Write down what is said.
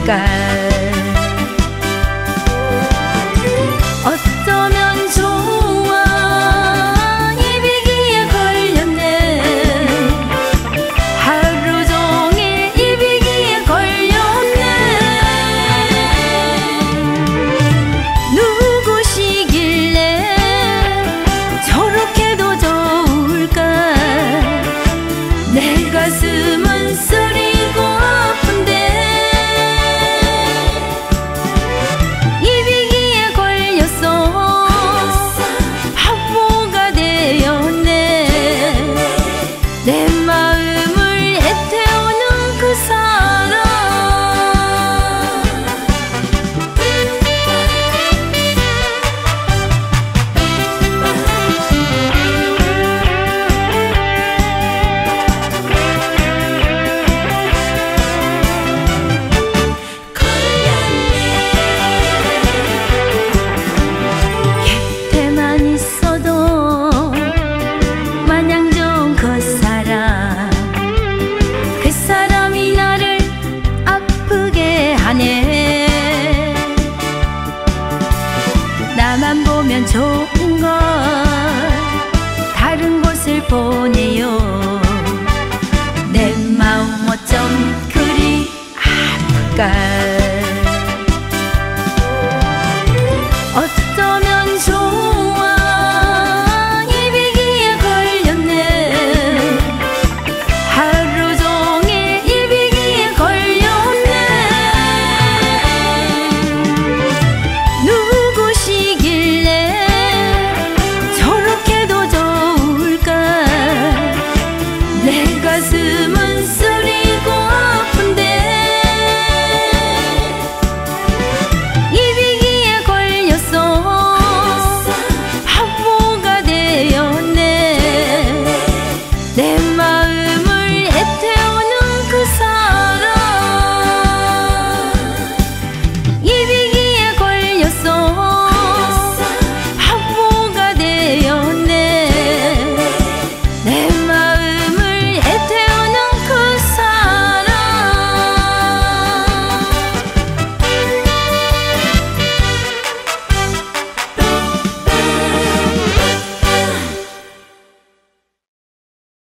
아플까. 어쩌면 좋아 이 비기에 걸렸네. 하루 종일 이 비기에 걸렸네. 누구시길래 저렇게도 좋을까. 내 가슴은 쓰리고 아픈데 이 비기에 걸렸어. 바보가 되었네. 내 마음을 애태우는 그 사람. 곁에만 있어도 마냥 좋은 그 사람이 나를 아프게 하네. 나만 보면 좋은 걸 다른 곳을 보내요. 내 마음 어쩜 그리 아플까.